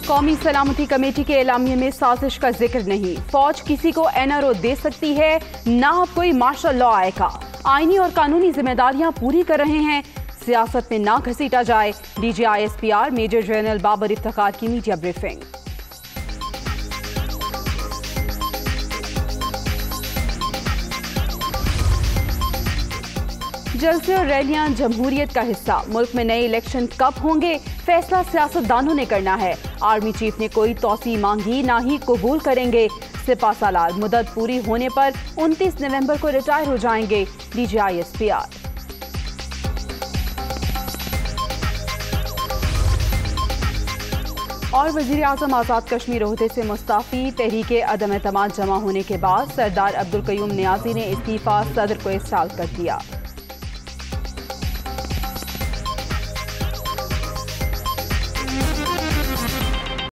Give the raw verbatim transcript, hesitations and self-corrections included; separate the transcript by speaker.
Speaker 1: कौमी सलामती कमेटी के एलामिये में साजिश का जिक्र नहीं। फौज किसी को एन आर ओ दे सकती है, ना अब कोई मार्शल लॉ आएगा। आईनी और कानूनी जिम्मेदारियां पूरी कर रहे हैं, सियासत में ना घसीटा जाए। D G I S P R major general Babar Iftikhar की मीडिया ब्रीफिंग। जलसे और रैलियां जमहूरियत का हिस्सा। मुल्क में नए इलेक्शन कब होंगे, फैसला सियासतदानों ने करना है। आर्मी चीफ ने कोई तौसी मांगी, ना ही कबूल करेंगे। सिपा सालार मुद्दत पूरी होने पर उनतीस नवंबर को रिटायर हो जाएंगे। D G I S P R. और वजीर आजम आज़ाद कश्मीर ओहदे से मुस्ताफी। तहरीके अदम एतमाद जमा होने के बाद सरदार अब्दुल कयूम नियाजी ने इस्तीफा सदर को इरसाल कर दिया।